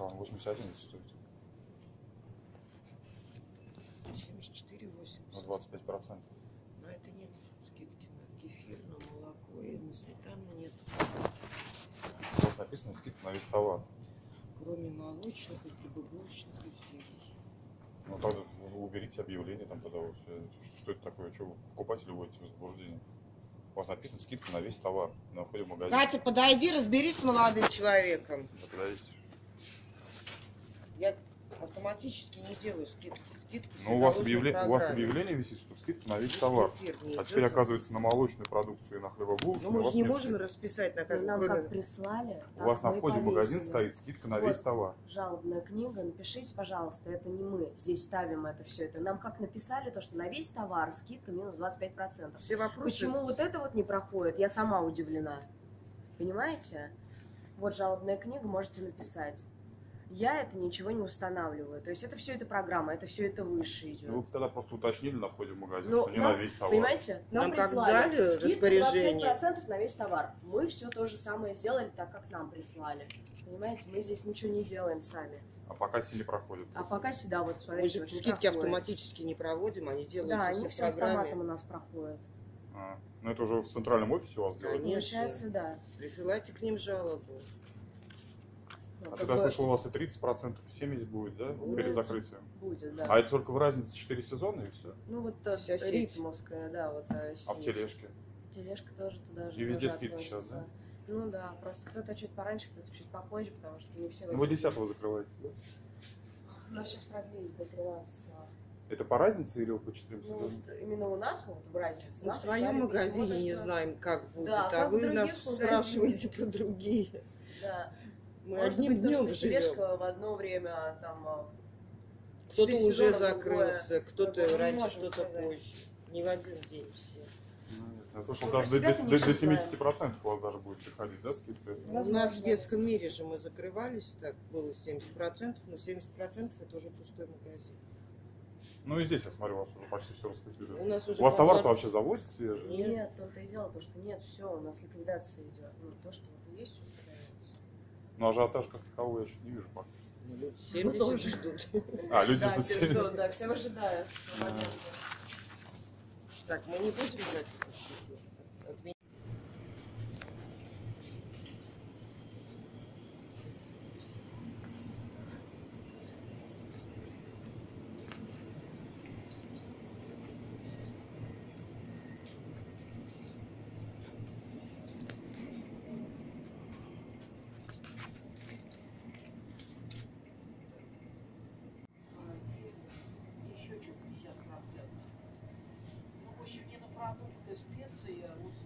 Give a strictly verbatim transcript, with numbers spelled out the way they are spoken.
он восемьдесят один стоит. семьдесят четыре восемьдесят. На двадцать пять процентов. Но это нет скидки на кефир, на молоко и на сметану нет. У вас написано скидка на весь товар. Кроме молочных и булочных изделий. Ну тогда уберите объявление там тогда. Вот, что, что это такое? Что вы покупатели вводите в заблуждение? У вас написано скидка на весь товар на входе в магазин. Катя, подойди, разберись с молодым человеком. Да, подождите. Я автоматически не делаю скидки. Скидки Ну, у вас, объявле... у вас объявление висит, что скидка на весь Здесь товар. не А теперь, оказывается, на молочную продукцию и на хлебобулочную. Ну, мы же не нет можем скидки. расписать на как, Нам кроме... как прислали. У вас на входе в магазин повесили. стоит скидка на Вот. весь товар. Жалобная книга, напишите, пожалуйста, это не мы здесь ставим это все. Это нам как написали, то, что на весь товар скидка минус двадцать пять процентов. Все вопросы... Почему вот это вот не проходит, я сама удивлена. Понимаете? Вот жалобная книга, можете написать. Я это ничего не устанавливаю. То есть это все это программа, это все это выше идет. Ну, вы тогда просто уточнили на входе в магазин, Ну, что не нам, на весь товар. Понимаете? Нам, Нам как прислали дали скидку распоряжение. двадцать пять процентов на весь товар. Мы все то же самое сделали, так как нам прислали. Понимаете, мы здесь ничего не делаем сами. А пока си не проходит. А пока сюда, вот Мы смотрите, же вот не скидки проходит. автоматически не проводим, они делают Да, все они в все программе. автоматом у нас проходят. А, ну это уже в центральном офисе у вас делают? Конечно. Получается, да. Присылайте к ним жалобу. Ну, А как что-то я бы слышал, у вас и тридцать процентов, и семьдесят будет, да? Будет. Перед закрытием. будет, да. А это только в разнице четыре сезона и все? Ну вот э, Вся сеть. ритмовская, да, вот э, А в сеть. тележке? Тележка тоже туда же. И везде тоже скидки сейчас, относится. Ну да, просто кто-то чуть пораньше, кто-то чуть попозже, потому что не все... Ну вы десятого закрываете, да? У нас сейчас продлили до тринадцатого. Это по разнице или по четырем Ну, вот сезонам? именно у нас вот в разнице. Мы нам в своем прислали магазине письмо, не что- знаем, как будет, Да, а как в вы других нас магазинах. спрашиваете про другие. Да. Мы Может одним быть, то, днем что живем. тележка в одно время а там... а, Кто-то четыре уже сезона, другое. закрылся, кто-то Другое. Не раньше, можем кто-то сказать. позже. Не в один день все. Я слышал, Ну, даже про до, себя-то до- не до все семидесяти процентов у вас даже будет приходить, да, скидка? У Возможно, нас в да. детском мире же мы закрывались, так было семьдесят процентов, но семьдесят процентов это уже пустой магазин. Ну и здесь, я смотрю, у вас уже почти все У распределено. нас уже У вас товар-то по-моему, вообще завозят свежий? Нет. Нет, то-то и дело, то, что нет, все, у нас ликвидация идет. Ну, то, что вот есть, все продается. Ну ажиотаж как такового я чуть не вижу пока. ну, люди семьдесят тоже. ждут. А, люди Да, ждут все семьдесят. ждут, да, все ожидают. А. Так, мы не будем брать эту штуку. Отменить. Еще что-то пятьдесят процентов. Ну, в общем, не на продукты, специи, а вот